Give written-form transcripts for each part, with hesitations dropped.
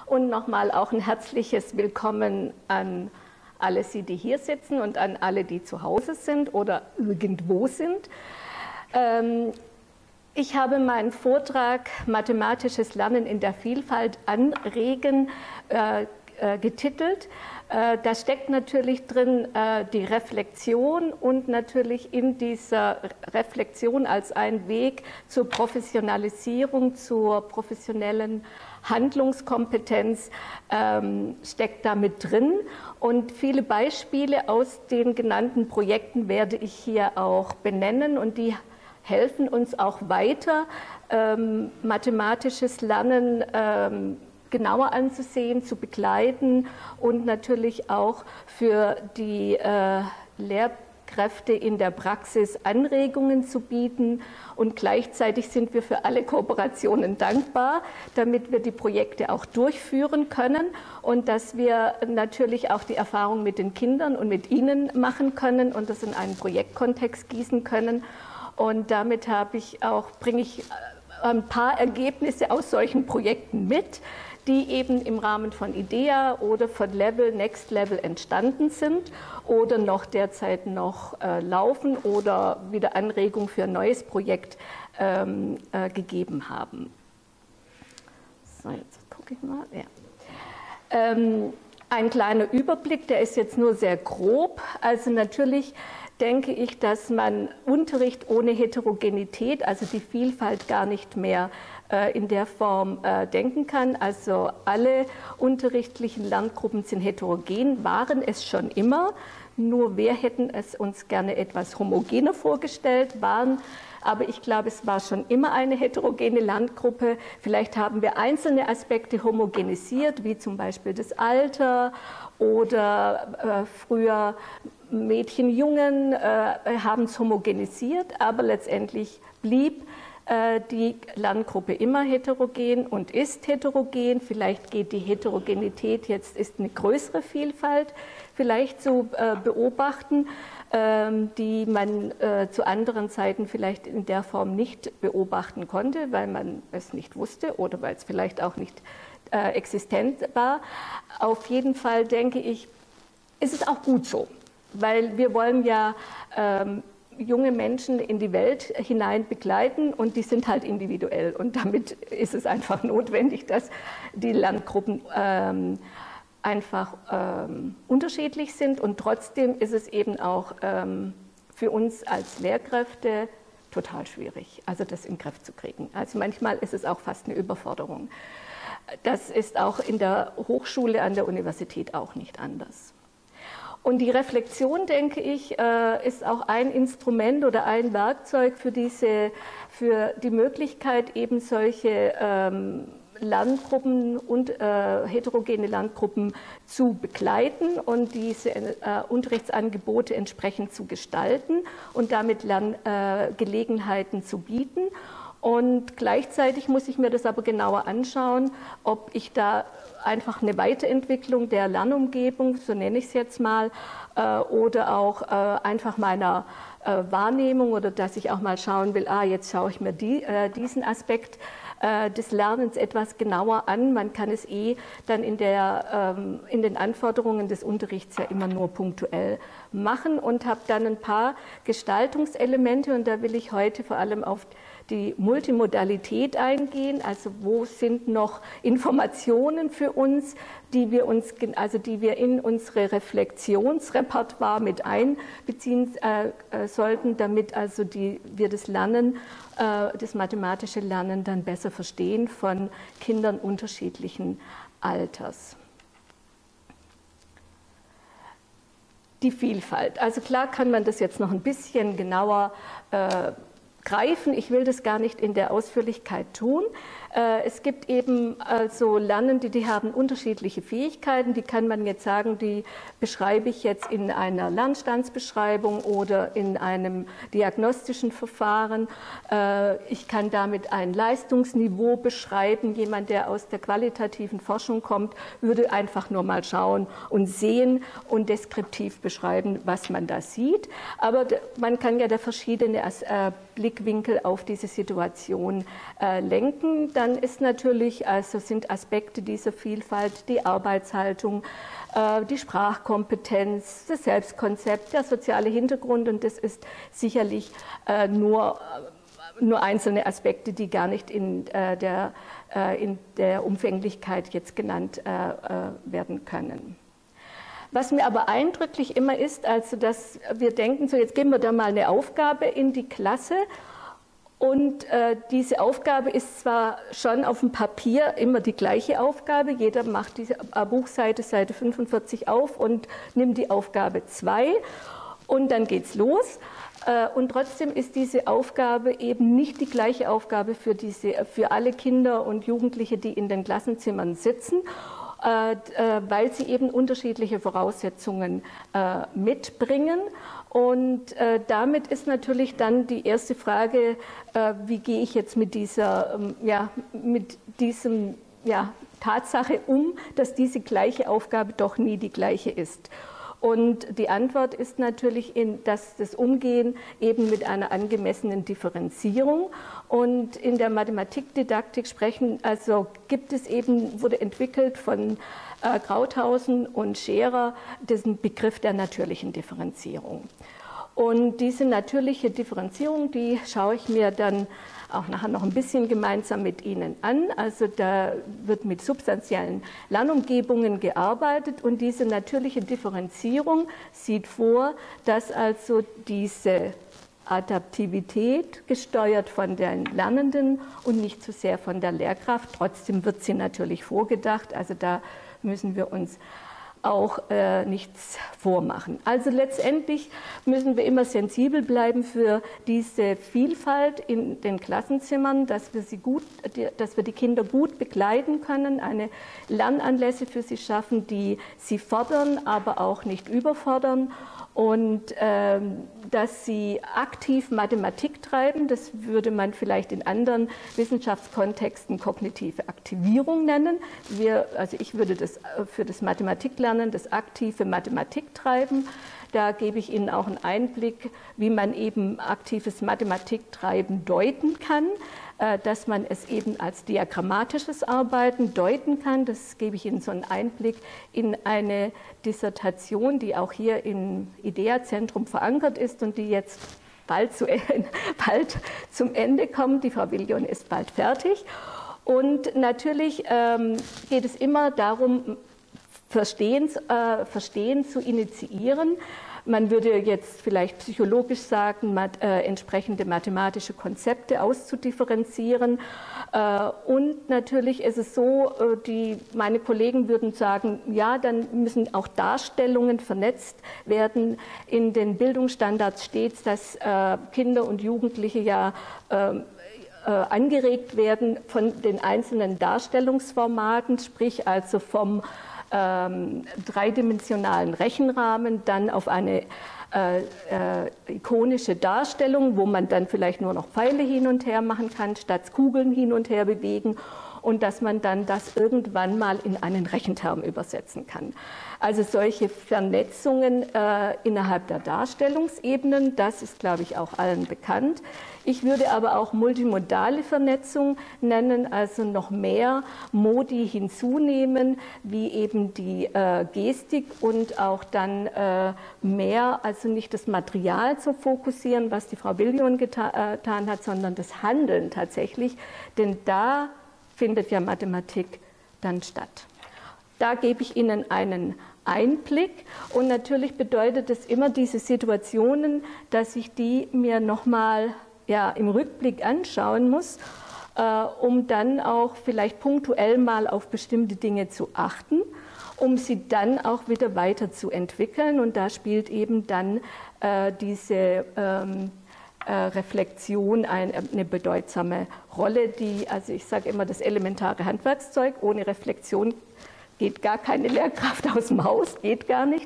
und nochmal auch ein herzliches Willkommen an alle Sie, die hier sitzen und an alle, die zu Hause sind oder irgendwo sind. Ich habe meinen Vortrag Mathematisches Lernen in der Vielfalt anregen getitelt. Da steckt natürlich drin die Reflexion und natürlich in dieser Reflexion als ein Weg zur Professionalisierung, zur professionellen Handlungskompetenz steckt da mit drin. Und viele Beispiele aus den genannten Projekten werde ich hier auch benennen und die helfen uns auch weiter, mathematisches Lernen genauer anzusehen, zu begleiten und natürlich auch für die Lehrkräfte in der Praxis Anregungen zu bieten. Und gleichzeitig sind wir für alle Kooperationen dankbar, damit wir die Projekte auch durchführen können und dass wir natürlich auch die Erfahrung mit den Kindern und mit ihnen machen können und das in einen Projektkontext gießen können. Und damit bringe ich ein paar Ergebnisse aus solchen Projekten mit, die eben im Rahmen von IDEA oder von Next Level entstanden sind oder noch derzeit noch laufen oder wieder Anregung für ein neues Projekt gegeben haben. So, jetzt gucke ich mal. Ja. Ein kleiner Überblick, der ist jetzt nur sehr grob. Also natürlich denke ich, dass man Unterricht ohne Heterogenität, also die Vielfalt, gar nicht mehr in der Form denken kann. Also alle unterrichtlichen Lerngruppen sind heterogen, waren es schon immer. Nur wir hätten es uns gerne etwas homogener vorgestellt, aber ich glaube, es war schon immer eine heterogene Lerngruppe. Vielleicht haben wir einzelne Aspekte homogenisiert, wie zum Beispiel das Alter oder früher Mädchen, Jungen haben es homogenisiert, aber letztendlich blieb die Lerngruppe immer heterogen und ist heterogen. Vielleicht geht die Heterogenität jetzt, ist eine größere Vielfalt vielleicht zu beobachten, die man zu anderen Zeiten vielleicht in der Form nicht beobachten konnte, weil man es nicht wusste oder weil es vielleicht auch nicht existent war. Auf jeden Fall denke ich, ist es auch gut so, weil wir wollen ja junge Menschen in die Welt hinein begleiten und die sind halt individuell und damit ist es einfach notwendig, dass die Lerngruppen einfach unterschiedlich sind und trotzdem ist es eben auch für uns als Lehrkräfte total schwierig, also das in den Griff zu kriegen. Also manchmal ist es auch fast eine Überforderung. Das ist auch in der Hochschule, an der Universität auch nicht anders. Und die Reflexion, denke ich, ist auch ein Instrument oder ein Werkzeug für die Möglichkeit, eben solche Lerngruppen und heterogene Lerngruppen zu begleiten und diese Unterrichtsangebote entsprechend zu gestalten und damit Lerngelegenheiten zu bieten. Und gleichzeitig muss ich mir das aber genauer anschauen, ob ich da einfach eine Weiterentwicklung der Lernumgebung, so nenne ich es jetzt mal, oder auch einfach meiner Wahrnehmung oder dass ich auch mal schauen will, jetzt schaue ich mir diesen Aspekt des Lernens etwas genauer an. Man kann es dann in den Anforderungen des Unterrichts ja immer nur punktuell machen und habe dann ein paar Gestaltungselemente und da will ich heute vor allem auf die Multimodalität eingehen, also wo sind noch Informationen für uns, die wir in unsere Reflexionsrepertoire mit einbeziehen sollten, damit also wir das Lernen, das mathematische Lernen dann besser verstehen von Kindern unterschiedlichen Alters. Die Vielfalt. Also klar kann man das jetzt noch ein bisschen genauer greifen. Ich will das gar nicht in der Ausführlichkeit tun. Es gibt eben also Lernende, die haben unterschiedliche Fähigkeiten. Die kann man jetzt sagen, die beschreibe ich jetzt in einer Lernstandsbeschreibung oder in einem diagnostischen Verfahren. Ich kann damit ein Leistungsniveau beschreiben. Jemand, der aus der qualitativen Forschung kommt, würde einfach nur mal schauen und sehen und deskriptiv beschreiben, was man da sieht. Aber man kann ja da verschiedene Blickwinkel auf diese Situation lenken. dann ist natürlich, also sind Aspekte dieser Vielfalt die Arbeitshaltung, die Sprachkompetenz, das Selbstkonzept, der soziale Hintergrund, und das ist sicherlich nur einzelne Aspekte, die gar nicht in der Umfänglichkeit jetzt genannt werden können. Was mir aber eindrücklich immer ist, also dass wir denken, so jetzt geben wir da mal eine Aufgabe in die Klasse, und diese Aufgabe ist zwar schon auf dem Papier immer die gleiche Aufgabe, jeder macht diese Buchseite, Seite 45 auf und nimmt die Aufgabe 2 und dann geht's los. Und trotzdem ist diese Aufgabe eben nicht die gleiche Aufgabe für alle Kinder und Jugendliche, die in den Klassenzimmern sitzen, weil sie eben unterschiedliche Voraussetzungen mitbringen. Und damit ist natürlich dann die erste Frage, wie gehe ich jetzt mit diesem Tatsache um, dass diese gleiche Aufgabe doch nie die gleiche ist. Und die Antwort ist natürlich, dass das Umgehen eben mit einer angemessenen Differenzierung. Und in der Mathematikdidaktik wurde entwickelt von Krauthausen und Scherer diesen Begriff der natürlichen Differenzierung. Und diese natürliche Differenzierung, die schaue ich mir dann auch nachher noch ein bisschen gemeinsam mit Ihnen an. Also da wird mit substanziellen Lernumgebungen gearbeitet, und diese natürliche Differenzierung sieht vor, dass also diese Adaptivität gesteuert von den Lernenden und nicht so sehr von der Lehrkraft. Trotzdem wird sie natürlich vorgedacht, also da müssen wir uns auch nichts vormachen. Also letztendlich müssen wir immer sensibel bleiben für diese Vielfalt in den Klassenzimmern, dass wir die Kinder gut begleiten können, eine Lernanlässe für sie schaffen, die sie fordern, aber auch nicht überfordern, und dass sie aktiv Mathematik treiben. Das würde man vielleicht in anderen Wissenschaftskontexten kognitive Aktivierung nennen. Ich würde das für das Mathematiklernen, das aktive Mathematiktreiben. Da gebe ich Ihnen auch einen Einblick, wie man eben aktives Mathematiktreiben deuten kann, dass man es eben als diagrammatisches Arbeiten deuten kann. Das gebe ich Ihnen so einen Einblick in eine Dissertation, die auch hier im IDEA-Zentrum verankert ist und die jetzt bald zum Ende kommt. Die Frau Villion ist bald fertig. Und natürlich geht es immer darum, Verstehen zu initiieren. Man würde jetzt vielleicht psychologisch sagen, entsprechende mathematische Konzepte auszudifferenzieren. Und natürlich ist es so, meine Kollegen würden sagen, ja, dann müssen auch Darstellungen vernetzt werden. In den Bildungsstandards steht, dass Kinder und Jugendliche ja angeregt werden von den einzelnen Darstellungsformaten, sprich also vom dreidimensionalen Rechenrahmen dann auf eine ikonische Darstellung, wo man dann vielleicht nur noch Pfeile hin und her machen kann, statt Kugeln hin und her bewegen, und dass man dann das irgendwann mal in einen Rechenterm übersetzen kann. Also solche Vernetzungen innerhalb der Darstellungsebenen, das ist, glaube ich, auch allen bekannt. Ich würde aber auch multimodale Vernetzung nennen, also noch mehr Modi hinzunehmen, wie eben die Gestik, und auch dann mehr, also nicht das Material zu fokussieren, was die Frau Villion getan hat, sondern das Handeln tatsächlich, denn da findet ja Mathematik dann statt. Da gebe ich Ihnen einen Einblick, und natürlich bedeutet es immer diese Situationen, dass ich die mir nochmal im Rückblick anschauen muss, um dann auch vielleicht punktuell mal auf bestimmte Dinge zu achten, um sie dann auch wieder weiterzuentwickeln, und da spielt eben dann diese Reflexion eine bedeutsame Rolle, also ich sage immer, das elementare Handwerkszeug, ohne Reflexion geht gar keine Lehrkraft aus dem Haus, geht gar nicht.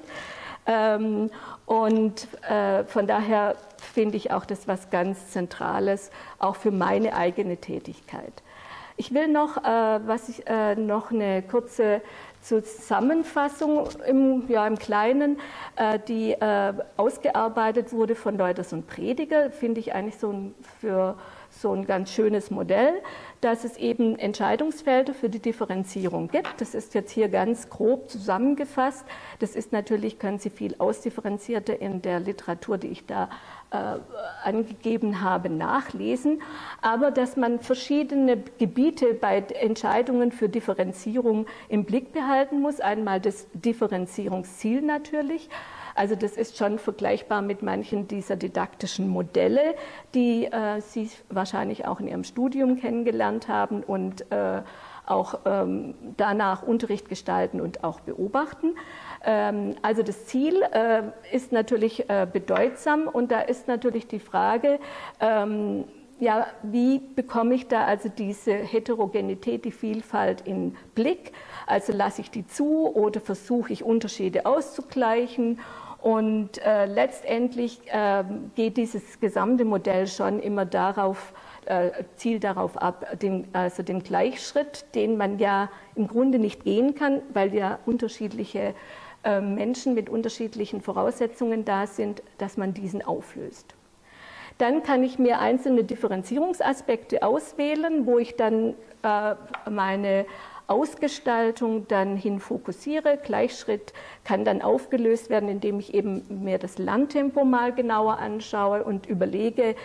Und von daher finde ich auch das was ganz Zentrales, auch für meine eigene Tätigkeit. Ich will noch eine kurze Zusammenfassung im Kleinen, die ausgearbeitet wurde von Leuters und Prediger, finde ich eigentlich für so ein ganz schönes Modell, dass es eben Entscheidungsfelder für die Differenzierung gibt. Das ist jetzt hier ganz grob zusammengefasst. Das ist natürlich, können Sie viel ausdifferenzierter in der Literatur, die ich da angegeben habe, nachlesen. Aber dass man verschiedene Gebiete bei Entscheidungen für Differenzierung im Blick behalten muss. Einmal das Differenzierungsziel natürlich. Also das ist schon vergleichbar mit manchen dieser didaktischen Modelle, die Sie wahrscheinlich auch in Ihrem Studium kennengelernt haben und auch danach Unterricht gestalten und auch beobachten. Also das Ziel ist natürlich bedeutsam und da ist natürlich die Frage, ja, wie bekomme ich da also diese Heterogenität, die Vielfalt in Blick? Also lasse ich die zu oder versuche ich Unterschiede auszugleichen? Und letztendlich geht dieses gesamte Modell schon immer darauf, zielt darauf ab, also den Gleichschritt, den man ja im Grunde nicht gehen kann, weil ja unterschiedliche Menschen mit unterschiedlichen Voraussetzungen da sind, dass man diesen auflöst. Dann kann ich mir einzelne Differenzierungsaspekte auswählen, wo ich dann meine Ausgestaltung dann hin fokussiere. Gleichschritt kann dann aufgelöst werden, indem ich eben mir das Lerntempo mal genauer anschaue und überlege,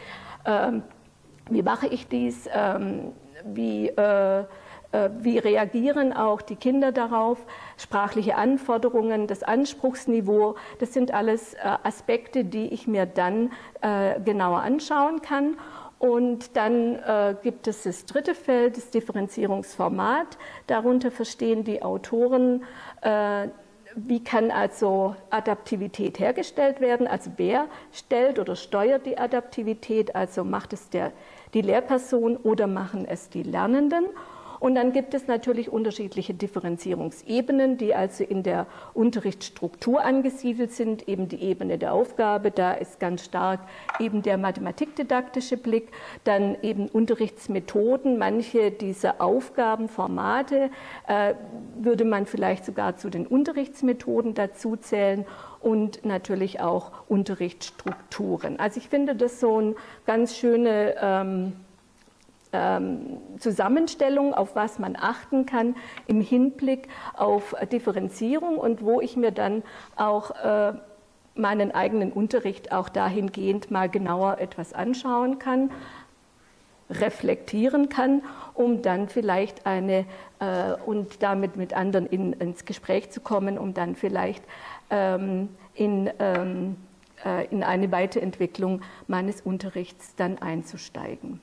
wie mache ich dies, wie reagieren auch die Kinder darauf, sprachliche Anforderungen, das Anspruchsniveau, das sind alles Aspekte, die ich mir dann genauer anschauen kann. Und dann gibt es das dritte Feld, das Differenzierungsformat. Darunter verstehen die Autoren, wie kann also Adaptivität hergestellt werden, also wer stellt oder steuert die Adaptivität, also macht es die Lehrperson oder machen es die Lernenden. Und dann gibt es natürlich unterschiedliche Differenzierungsebenen, die also in der Unterrichtsstruktur angesiedelt sind, eben die Ebene der Aufgabe, da ist ganz stark eben der mathematikdidaktische Blick, dann eben Unterrichtsmethoden, manche dieser Aufgabenformate würde man vielleicht sogar zu den Unterrichtsmethoden dazu zählen und natürlich auch Unterrichtsstrukturen. Also ich finde das so eine ganz schöne Zusammenstellung, auf was man achten kann im Hinblick auf Differenzierung und wo ich mir dann auch meinen eigenen Unterricht auch dahingehend mal genauer etwas anschauen kann, reflektieren kann, um dann vielleicht und damit mit anderen ins Gespräch zu kommen, um dann vielleicht in eine Weiterentwicklung meines Unterrichts dann einzusteigen.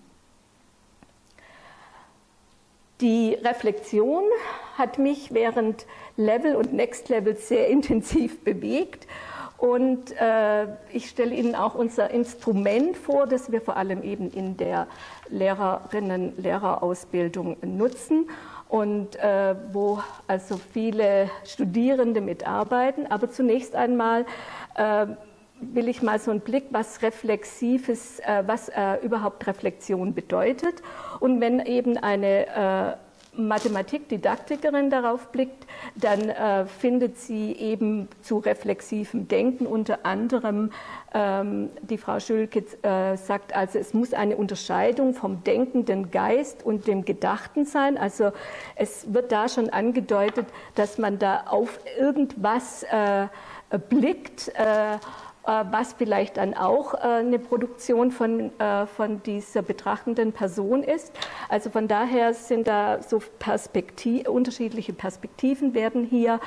Die Reflexion hat mich während Level und Next Level sehr intensiv bewegt und ich stelle Ihnen auch unser Instrument vor, das wir vor allem eben in der Lehrerausbildung nutzen und wo also viele Studierende mitarbeiten. Aber zunächst einmal will ich mal so einen Blick, was Reflexives, was überhaupt Reflexion bedeutet. Und wenn eben eine Mathematikdidaktikerin darauf blickt, dann findet sie eben zu reflexivem Denken unter anderem, die Frau Schülke sagt, also es muss eine Unterscheidung vom denkenden Geist und dem Gedachten sein. Also es wird da schon angedeutet, dass man da auf irgendwas blickt, was vielleicht dann auch eine Produktion von dieser betrachtenden Person ist. Also von daher sind da so unterschiedliche Perspektiven werden hier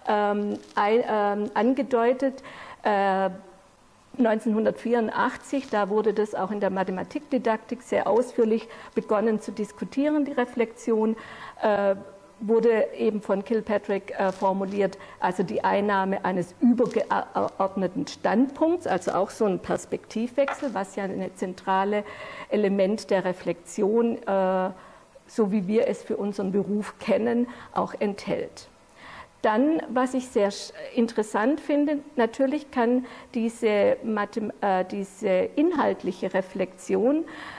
angedeutet. 1984, da wurde das auch in der Mathematikdidaktik sehr ausführlich begonnen zu diskutieren, die Reflexion. Wurde eben von Kilpatrick formuliert, also die Einnahme eines übergeordneten Standpunkts, also auch so ein Perspektivwechsel, was ja ein zentrales Element der Reflexion, so wie wir es für unseren Beruf kennen, auch enthält. Dann, was ich sehr interessant finde, natürlich kann diese inhaltliche Reflexion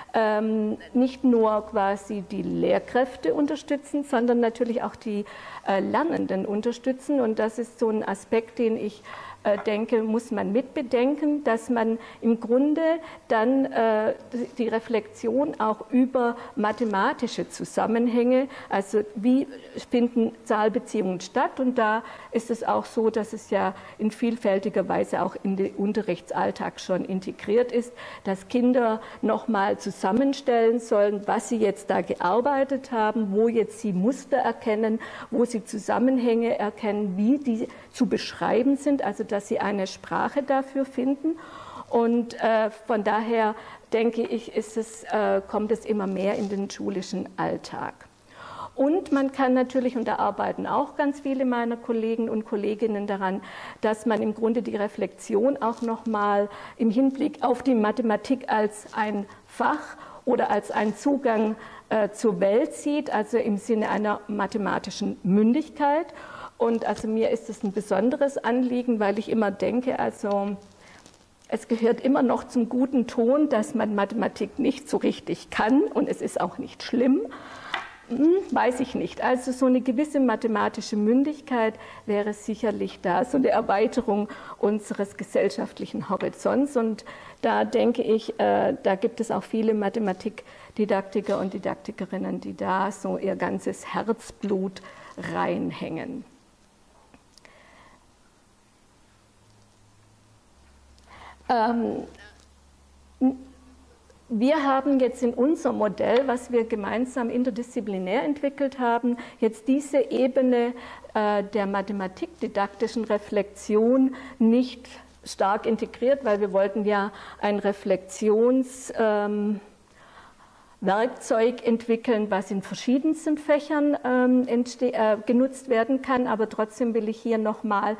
nicht nur quasi die Lehrkräfte unterstützen, sondern natürlich auch die Lernenden unterstützen. Und das ist so ein Aspekt, den ich denke, muss man mitbedenken, dass man im Grunde dann die Reflexion auch über mathematische Zusammenhänge, also wie finden Zahlbeziehungen statt, und da ist es auch so, dass es ja in vielfältiger Weise auch in den Unterrichtsalltag schon integriert ist, dass Kinder nochmal zusammenstellen sollen, was sie jetzt da gearbeitet haben, wo jetzt sie Muster erkennen, wo sie Zusammenhänge erkennen, wie die zu beschreiben sind, also dass sie eine Sprache dafür finden. Und von daher denke ich, kommt es immer mehr in den schulischen Alltag. Und man kann natürlich, und da arbeiten auch ganz viele meiner Kollegen und Kolleginnen daran, dass man im Grunde die Reflexion auch nochmal im Hinblick auf die Mathematik als ein Fach oder als einen Zugang zur Welt sieht, also im Sinne einer mathematischen Mündigkeit. Und also mir ist es ein besonderes Anliegen, weil ich immer denke, also es gehört immer noch zum guten Ton, dass man Mathematik nicht so richtig kann, und es ist auch nicht schlimm. Weiß ich nicht. Also so eine gewisse mathematische Mündigkeit wäre sicherlich da, so eine Erweiterung unseres gesellschaftlichen Horizonts. Und da denke ich, da gibt es auch viele Mathematikdidaktiker und Didaktikerinnen, die da so ihr ganzes Herzblut reinhängen. Wir haben jetzt in unserem Modell, was wir gemeinsam interdisziplinär entwickelt haben, jetzt diese Ebene der mathematikdidaktischen Reflexion nicht stark integriert, weil wir wollten ja ein Reflexionswerkzeug entwickeln, was in verschiedensten Fächern genutzt werden kann. Aber trotzdem will ich hier nochmal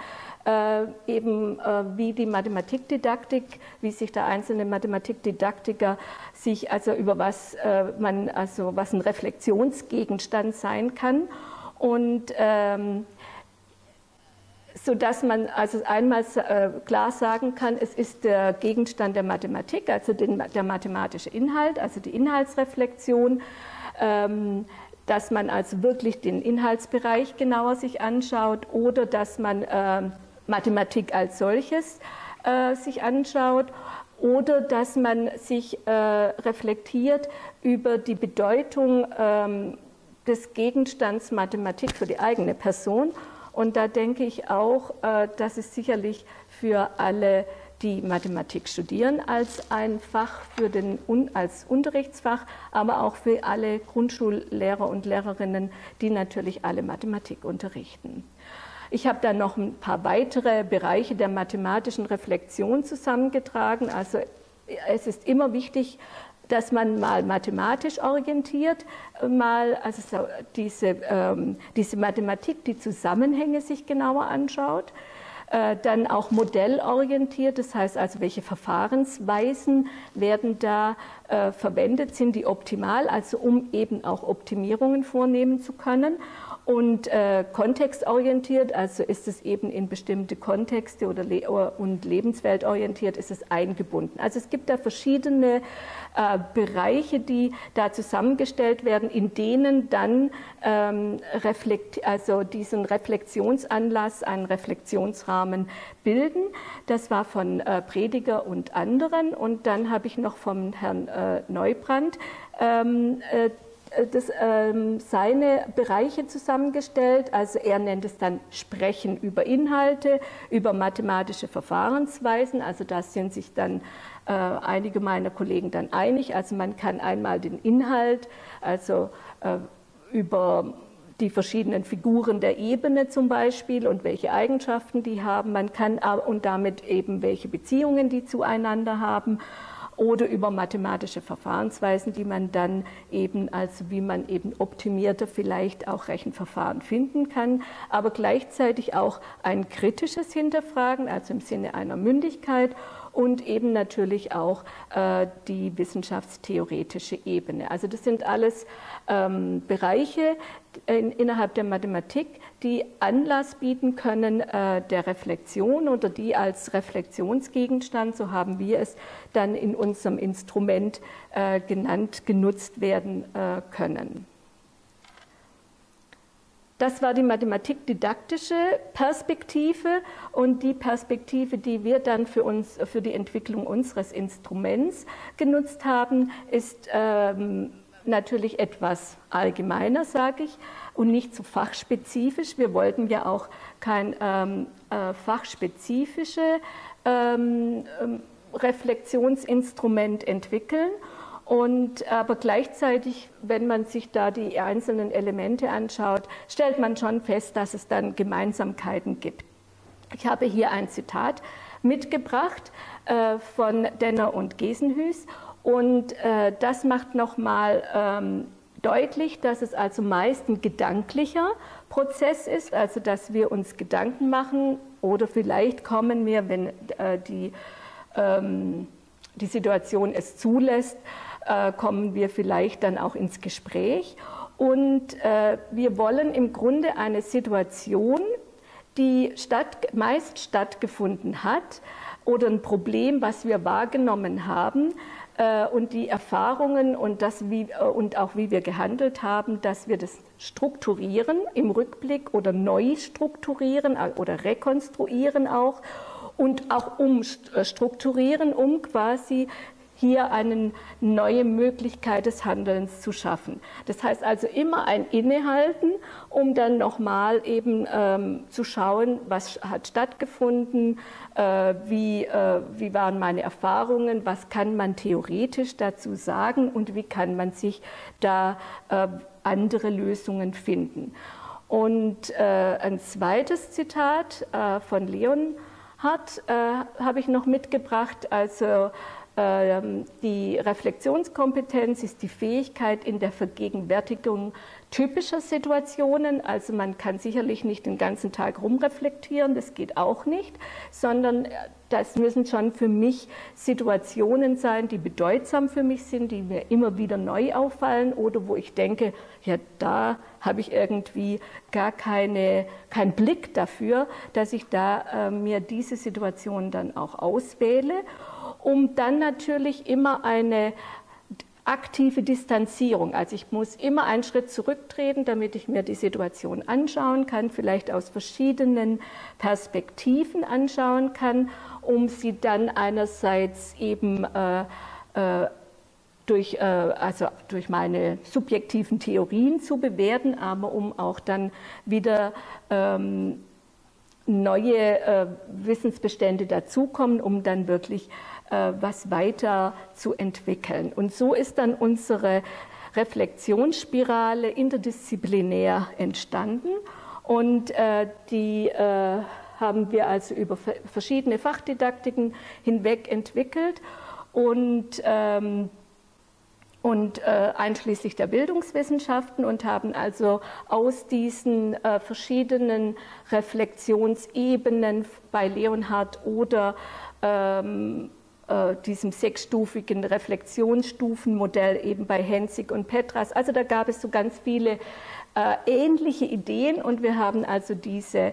wie die Mathematikdidaktik, wie sich der einzelne Mathematikdidaktiker sich also über was was ein Reflexionsgegenstand sein kann, und so dass man also einmal klar sagen kann, es ist der Gegenstand der Mathematik, also der mathematische Inhalt, also die Inhaltsreflexion, dass man also wirklich den Inhaltsbereich genauer sich anschaut, oder dass man Mathematik als solches sich anschaut, oder dass man sich reflektiert über die Bedeutung des Gegenstands Mathematik für die eigene Person. Und da denke ich auch, dass es sicherlich für alle, die Mathematik studieren, als ein Fach als Unterrichtsfach, aber auch für alle Grundschullehrer und Lehrerinnen, die natürlich alle Mathematik unterrichten. Ich habe dann noch ein paar weitere Bereiche der mathematischen Reflexion zusammengetragen. Also es ist immer wichtig, dass man mal mathematisch orientiert, also diese Mathematik, die Zusammenhänge sich genauer anschaut. Dann auch modellorientiert, das heißt also, welche Verfahrensweisen werden da verwendet, sind die optimal, also um eben auch Optimierungen vornehmen zu können. Und kontextorientiert, also ist es eben in bestimmte Kontexte und lebensweltorientiert ist es eingebunden. Also es gibt da verschiedene Bereiche, die da zusammengestellt werden, in denen dann diesen Reflexionsanlass, einen Reflexionsrahmen bilden. Das war von Prediger und anderen. Und dann habe ich noch vom Herrn Neubrand seine Bereiche zusammengestellt. Also er nennt es dann Sprechen über Inhalte, über mathematische Verfahrensweisen. Also da sind sich dann einige meiner Kollegen dann einig. Also man kann einmal den Inhalt, also über die verschiedenen Figuren der Ebene zum Beispiel und welche Eigenschaften die haben. Man kann und damit eben welche Beziehungen die zueinander haben. Oder über mathematische Verfahrensweisen, die man dann eben, also wie man eben optimierter vielleicht auch Rechenverfahren finden kann, aber gleichzeitig auch ein kritisches Hinterfragen, also im Sinne einer Mündigkeit, und eben natürlich auch die wissenschaftstheoretische Ebene. Also das sind alles Bereiche innerhalb der Mathematik, die Anlass bieten können der Reflexion oder die als Reflexionsgegenstand, so haben wir es dann in unserem Instrument genannt, genutzt werden können. Das war die mathematikdidaktische Perspektive und die Perspektive, die wir dann für die Entwicklung unseres Instruments genutzt haben, ist natürlich etwas allgemeiner, sage ich, und nicht so fachspezifisch. Wir wollten ja auch kein fachspezifisches Reflexionsinstrument entwickeln. Aber gleichzeitig, wenn man sich da die einzelnen Elemente anschaut, stellt man schon fest, dass es dann Gemeinsamkeiten gibt. Ich habe hier ein Zitat mitgebracht von Denner und Gesenhues und das macht nochmal deutlich, dass es also meist ein gedanklicher Prozess ist, also dass wir uns Gedanken machen oder vielleicht kommen wir, wenn die Situation es zulässt, kommen wir vielleicht dann auch ins Gespräch. Und wir wollen im Grunde eine Situation, die meist stattgefunden hat, oder ein Problem, was wir wahrgenommen haben, und die Erfahrungen und auch wie wir gehandelt haben, dass wir das strukturieren im Rückblick oder neu strukturieren oder rekonstruieren auch und auch umstrukturieren, um quasi hier eine neue Möglichkeit des Handelns zu schaffen. Das heißt also immer ein Innehalten, um dann nochmal eben zu schauen, was hat stattgefunden, wie waren meine Erfahrungen, was kann man theoretisch dazu sagen und wie kann man sich da andere Lösungen finden. Und ein zweites Zitat von Leonhard habe ich noch mitgebracht, also die Reflexionskompetenz ist die Fähigkeit in der Vergegenwärtigung typischer Situationen. Also man kann sicherlich nicht den ganzen Tag rumreflektieren, das geht auch nicht, sondern das müssen schon für mich Situationen sein, die bedeutsam für mich sind, die mir immer wieder neu auffallen oder wo ich denke, ja, da habe ich irgendwie gar keinen Blick dafür, dass ich da mir diese Situation dann auch auswähle, um dann natürlich immer eine aktive Distanzierung, also ich muss immer einen Schritt zurücktreten, damit ich mir die Situation anschauen kann, vielleicht aus verschiedenen Perspektiven anschauen kann, um sie dann einerseits eben durch meine subjektiven Theorien zu bewerten, aber um auch dann wieder neue Wissensbestände dazukommen, um dann wirklich was weiter zu entwickeln. Und so ist dann unsere Reflexionsspirale interdisziplinär entstanden und die haben wir also über verschiedene Fachdidaktiken hinweg entwickelt und einschließlich der Bildungswissenschaften und haben also aus diesen verschiedenen Reflexionsebenen bei Leonhard oder diesem sechsstufigen Reflexionsstufenmodell eben bei Henzig und Petras. Also da gab es so ganz viele ähnliche Ideen und wir haben also diesen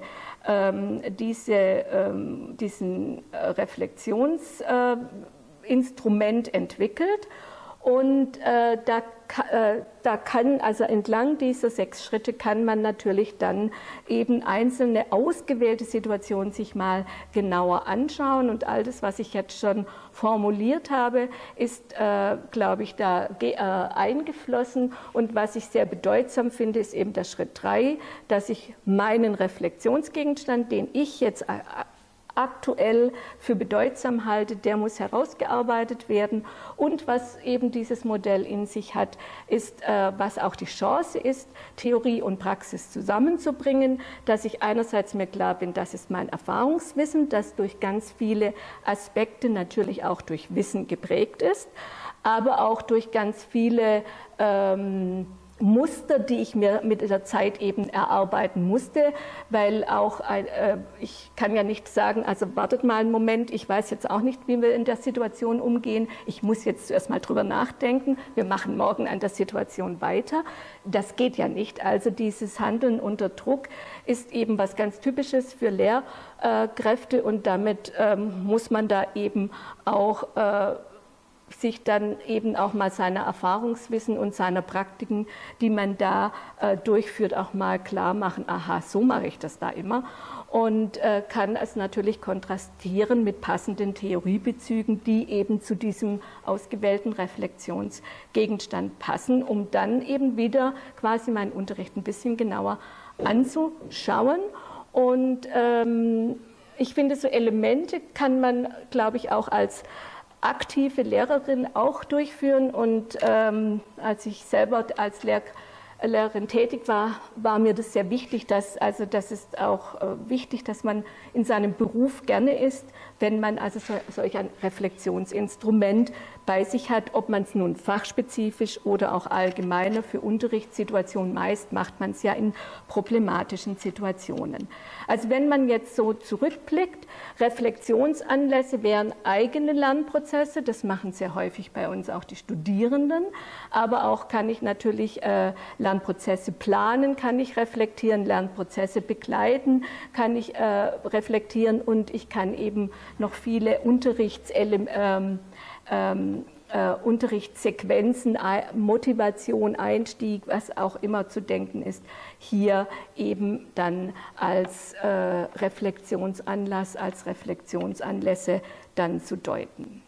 Reflexionsinstrument entwickelt. Und da kann, also entlang dieser 6 Schritte kann man natürlich dann eben einzelne ausgewählte Situationen sich mal genauer anschauen. Und all das, was ich jetzt schon formuliert habe, ist, glaube ich, da eingeflossen. Und was ich sehr bedeutsam finde, ist eben der Schritt 3, dass ich meinen Reflexionsgegenstand, den ich jetzt aktuell für bedeutsam halte, der muss herausgearbeitet werden. Und was eben dieses Modell in sich hat, ist, was auch die Chance ist, Theorie und Praxis zusammenzubringen, dass ich einerseits mir klar bin, das ist mein Erfahrungswissen, das durch ganz viele Aspekte natürlich auch durch Wissen geprägt ist, aber auch durch ganz viele Muster, die ich mir mit der Zeit eben erarbeiten musste, weil auch, ich kann ja nicht sagen, also wartet mal einen Moment, ich weiß jetzt auch nicht, wie wir in der Situation umgehen, ich muss jetzt zuerst mal drüber nachdenken, wir machen morgen an der Situation weiter. Das geht ja nicht. Also dieses Handeln unter Druck ist eben was ganz Typisches für Lehrkräfte und damit muss man da eben auch sich dann eben auch mal seiner Erfahrungswissen und seiner Praktiken, die man da durchführt, auch mal klar machen, aha, so mache ich das da immer. Und kann es natürlich kontrastieren mit passenden Theoriebezügen, die eben zu diesem ausgewählten Reflexionsgegenstand passen, um dann eben wieder quasi meinen Unterricht ein bisschen genauer anzuschauen. Und ich finde, so Elemente kann man, glaube ich, auch als aktive Lehrerin auch durchführen und als ich selber als Lehrerin tätig war, war mir das sehr wichtig, das ist auch wichtig, dass man in seinem Beruf gerne ist, wenn man also solch ein Reflexionsinstrument bei sich hat, ob man es nun fachspezifisch oder auch allgemeiner für Unterrichtssituationen, meist macht man es ja in problematischen Situationen. Also wenn man jetzt so zurückblickt, Reflexionsanlässe wären eigene Lernprozesse, das machen sehr häufig bei uns auch die Studierenden, aber auch kann ich natürlich Lernprozesse planen, kann ich reflektieren, Lernprozesse begleiten, kann ich reflektieren und ich kann eben noch viele Unterrichtssequenzen, Motivation, Einstieg, was auch immer zu denken ist, hier eben dann als Reflexionsanlass, als Reflexionsanlässe dann zu deuten.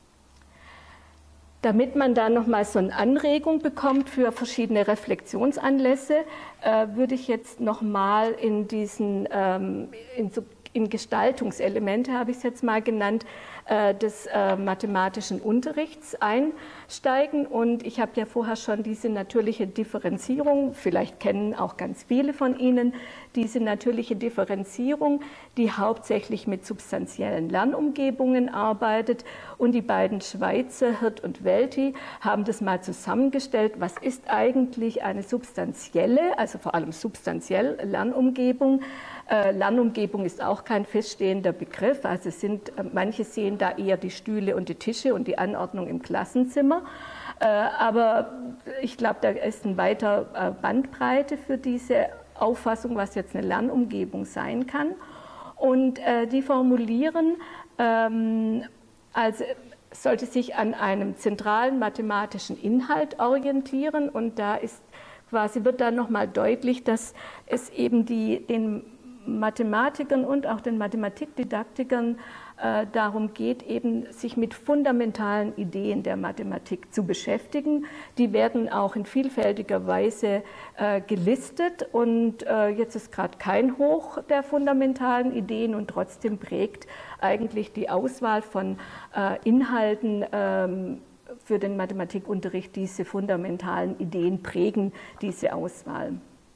Damit man da nochmal so eine Anregung bekommt für verschiedene Reflexionsanlässe, würde ich jetzt nochmal in diesen in Gestaltungselemente, habe ich es jetzt mal genannt, des mathematischen Unterrichts einsteigen. Und ich habe ja vorher schon diese natürliche Differenzierung, vielleicht kennen auch ganz viele von Ihnen diese natürliche Differenzierung, die hauptsächlich mit substanziellen Lernumgebungen arbeitet. Und die beiden Schweizer, Hirt und Welti, haben das mal zusammengestellt. Was ist eigentlich eine substanzielle, also vor allem substanziell Lernumgebung? Lernumgebung ist auch kein feststehender Begriff, also manche sehen da eher die Stühle und die Tische und die Anordnung im Klassenzimmer, aber ich glaube, da ist eine weitere Bandbreite für diese Auffassung, was jetzt eine Lernumgebung sein kann. Und die formulieren, also sollte sich an einem zentralen mathematischen Inhalt orientieren und da ist wird dann nochmal deutlich, dass es eben den Mathematikern und auch den Mathematikdidaktikern darum geht, eben sich mit fundamentalen Ideen der Mathematik zu beschäftigen. Die werden auch in vielfältiger Weise gelistet und jetzt ist gerade kein Hoch der fundamentalen Ideen und trotzdem prägt eigentlich die Auswahl von Inhalten für den Mathematikunterricht diese fundamentalen Ideen prägen diese Auswahl.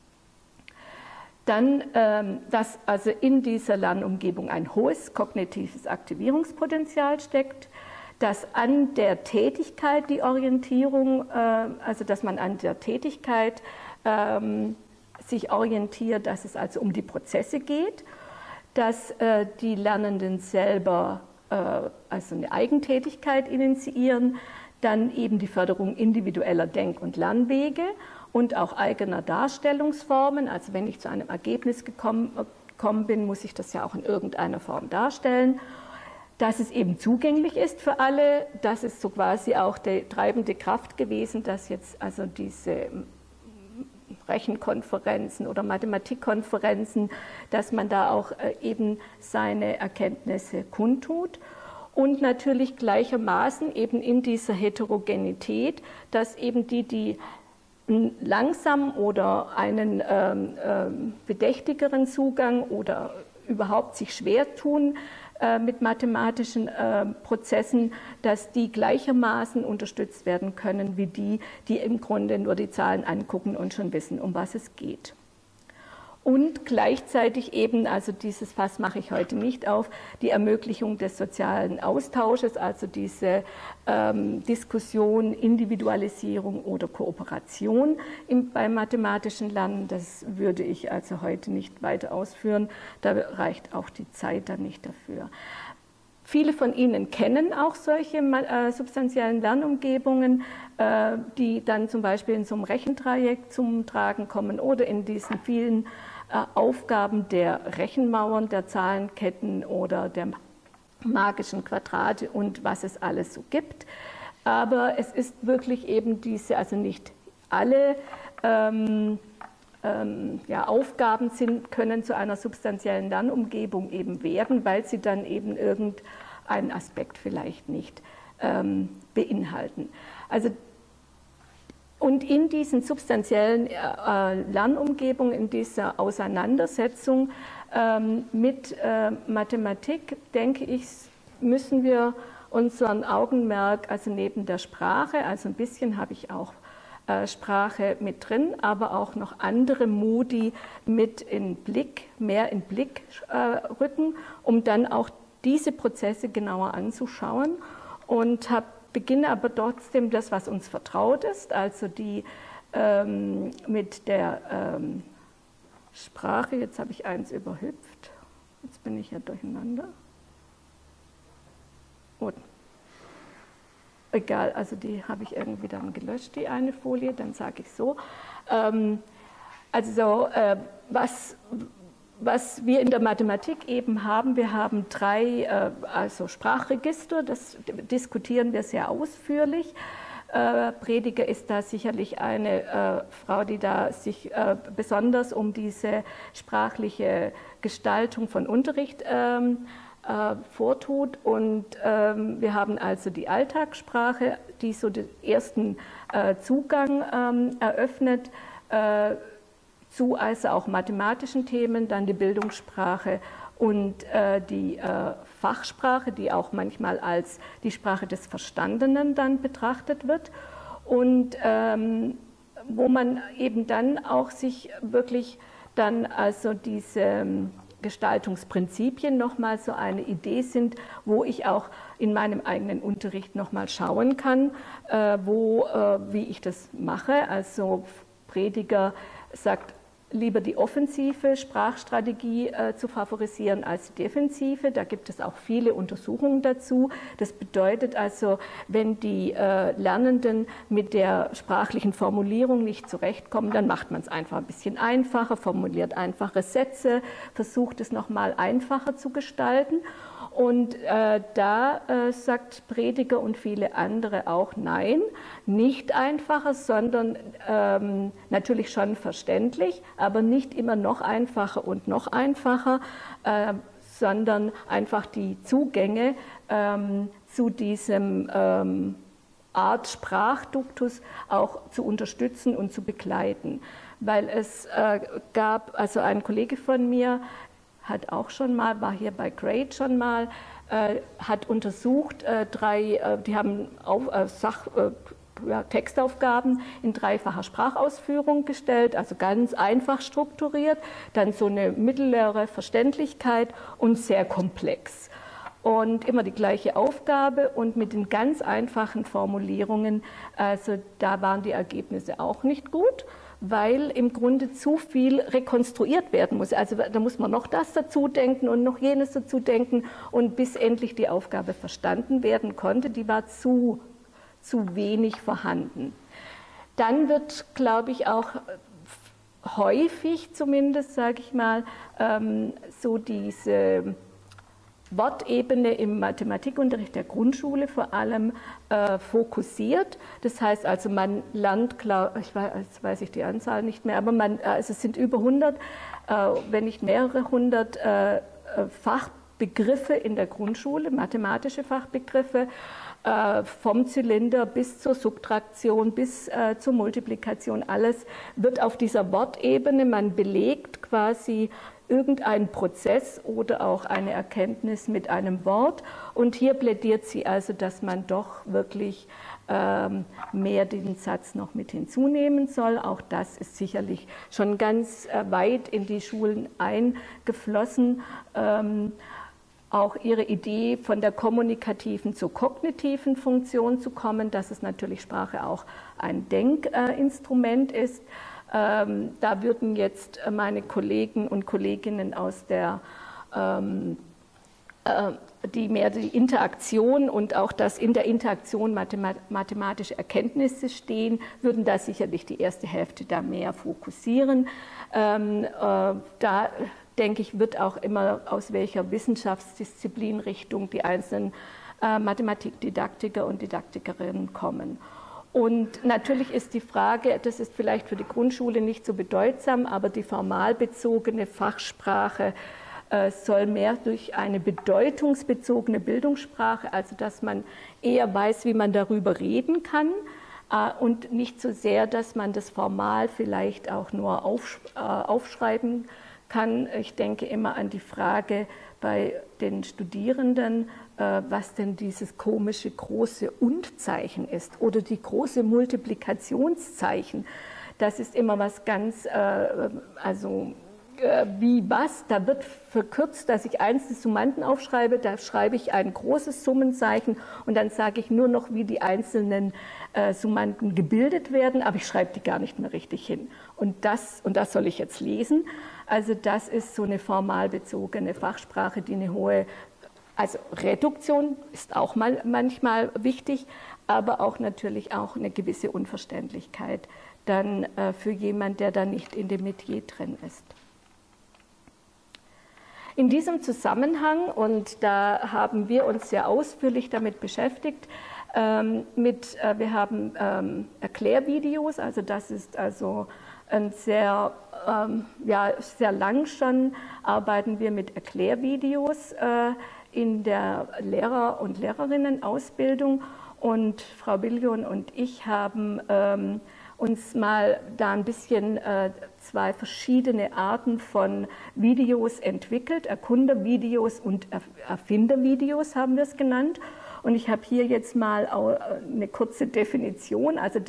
Dann, dass also in dieser Lernumgebung ein hohes kognitives Aktivierungspotenzial steckt, dass an der Tätigkeit die Orientierung, also dass man an der Tätigkeit sich orientiert, dass es also um die Prozesse geht, dass die Lernenden selber also eine Eigentätigkeit initiieren, dann eben die Förderung individueller Denk- und Lernwege und auch eigener Darstellungsformen. Also wenn ich zu einem Ergebnis gekommen bin, muss ich das ja auch in irgendeiner Form darstellen. Dass es eben zugänglich ist für alle, das ist so quasi auch die treibende Kraft gewesen, dass jetzt also diese Rechenkonferenzen oder Mathematikkonferenzen, dass man da auch eben seine Erkenntnisse kundtut. Und natürlich gleichermaßen eben in dieser Heterogenität, dass eben die langsam oder einen bedächtigeren Zugang oder überhaupt sich schwer tun mit mathematischen Prozessen, dass die gleichermaßen unterstützt werden können wie die im Grunde nur die Zahlen angucken und schon wissen, um was es geht. Und gleichzeitig eben, also dieses Fass mache ich heute nicht auf, die Ermöglichung des sozialen Austausches, also diese Diskussion, Individualisierung oder Kooperation beim mathematischen Lernen, das würde ich also heute nicht weiter ausführen, da reicht auch die Zeit dann nicht dafür. Viele von Ihnen kennen auch solche substanziellen Lernumgebungen, die dann zum Beispiel in so einem Rechentrajekt zum Tragen kommen oder in diesen vielen Aufgaben der Rechenmauern, der Zahlenketten oder der magischen Quadrate und was es alles so gibt. Aber es ist wirklich eben diese, also nicht alle Aufgaben können zu einer substanziellen Lernumgebung eben werden, weil sie dann eben irgendeinen Aspekt vielleicht nicht beinhalten. Also, und in diesen substanziellen Lernumgebungen, in dieser Auseinandersetzung mit Mathematik, denke ich, müssen wir unseren Augenmerk, also neben der Sprache, also ein bisschen habe ich auch Sprache mit drin, aber auch noch andere Modi mit mehr in Blick rücken, um dann auch diese Prozesse genauer anzuschauen und beginne aber trotzdem das, was uns vertraut ist, also die mit der Sprache, jetzt habe ich eins überhüpft, jetzt bin ich ja durcheinander. Und egal, also die habe ich irgendwie dann gelöscht, die eine Folie, dann sage ich so. Was wir in der Mathematik eben haben, wir haben 3 Sprachregister, das diskutieren wir sehr ausführlich. Prediger ist da sicherlich eine Frau, die da sich besonders um diese sprachliche Gestaltung von Unterricht vortut. Und wir haben also die Alltagssprache, die so den ersten Zugang eröffnet zu also auch mathematischen Themen, dann die Bildungssprache und die Fachsprache, die auch manchmal als die Sprache des Verstandenen dann betrachtet wird und wo man eben dann auch sich wirklich dann also diese Gestaltungsprinzipien nochmal so eine Idee sind, wo ich auch in meinem eigenen Unterricht nochmal schauen kann, wie ich das mache. Also Prediger sagt, lieber die offensive Sprachstrategie zu favorisieren als die defensive. Da gibt es auch viele Untersuchungen dazu. Das bedeutet also, wenn die Lernenden mit der sprachlichen Formulierung nicht zurechtkommen, dann macht man es einfach ein bisschen einfacher, formuliert einfache Sätze, versucht es nochmal einfacher zu gestalten. Und da sagt Prediger und viele andere auch, nein, nicht einfacher, sondern natürlich schon verständlich, aber nicht immer noch einfacher und noch einfacher, sondern einfach die Zugänge zu diesem Art Sprachduktus auch zu unterstützen und zu begleiten. Weil es gab, also ein Kollege von mir, hat auch schon mal, war hier bei GRADE schon mal, hat untersucht, die haben Textaufgaben in 3-facher Sprachausführung gestellt, also ganz einfach strukturiert, dann so eine mittlere Verständlichkeit und sehr komplex. Und immer die gleiche Aufgabe und mit den ganz einfachen Formulierungen, also da waren die Ergebnisse auch nicht gut, weil im Grunde zu viel rekonstruiert werden muss. Also da muss man noch das dazu denken und noch jenes dazu denken und bis endlich die Aufgabe verstanden werden konnte, die war zu wenig vorhanden. Dann wird, glaube ich, auch häufig zumindest, sage ich mal, so diese Wortebene im Mathematikunterricht der Grundschule vor allem fokussiert. Das heißt also, man lernt, jetzt weiß ich die Anzahl nicht mehr, aber also es sind über 100, wenn nicht mehrere hundert Fachbegriffe in der Grundschule, mathematische Fachbegriffe, vom Zylinder bis zur Subtraktion, bis zur Multiplikation, alles wird auf dieser Wortebene, man belegt quasi irgendein Prozess oder auch eine Erkenntnis mit einem Wort. Und hier plädiert sie also, dass man doch wirklich mehr den Satz noch mit hinzunehmen soll. Auch das ist sicherlich schon ganz weit in die Schulen eingeflossen. Auch ihre Idee, von der kommunikativen zur kognitiven Funktion zu kommen, dass es natürlich Sprache auch ein Denkinstrument ist. Da würden jetzt meine Kollegen und Kolleginnen aus der die mehr die Interaktion und auch das in der Interaktion mathematische Erkenntnisse stehen, würden da sicherlich die erste Hälfte da mehr fokussieren. Da denke ich, wird auch immer aus welcher Wissenschaftsdisziplinrichtung die einzelnen Mathematikdidaktiker und Didaktikerinnen kommen. Und natürlich ist die Frage, das ist vielleicht für die Grundschule nicht so bedeutsam, aber die formalbezogene Fachsprache soll mehr durch eine bedeutungsbezogene Bildungssprache, also dass man eher weiß, wie man darüber reden kann und nicht so sehr, dass man das formal vielleicht auch nur aufschreiben kann. Ich denke immer an die Frage bei den Studierenden, was denn dieses komische große Und-Zeichen ist oder die große Multiplikationszeichen. Das ist immer was ganz, wie was, da wird verkürzt, dass ich einzelne Summanden aufschreibe, da schreibe ich ein großes Summenzeichen und dann sage ich nur noch, wie die einzelnen Summanden gebildet werden, aber ich schreibe die gar nicht mehr richtig hin. Und das soll ich jetzt lesen. Also das ist so eine formalbezogene Fachsprache, die eine hohe, also Reduktion ist auch manchmal wichtig, aber auch natürlich auch eine gewisse Unverständlichkeit dann für jemanden, der da nicht in dem Metier drin ist. In diesem Zusammenhang, und da haben wir uns sehr ausführlich damit beschäftigt, wir haben Erklärvideos, also das ist also ein sehr lang schon arbeiten wir mit Erklärvideos in der Lehrer- und Lehrerinnenausbildung, und Frau Billion und ich haben uns mal da ein bisschen zwei verschiedene Arten von Videos entwickelt, Erkundervideos und Erfindervideos haben wir es genannt. Und ich habe hier jetzt mal eine kurze Definition. Also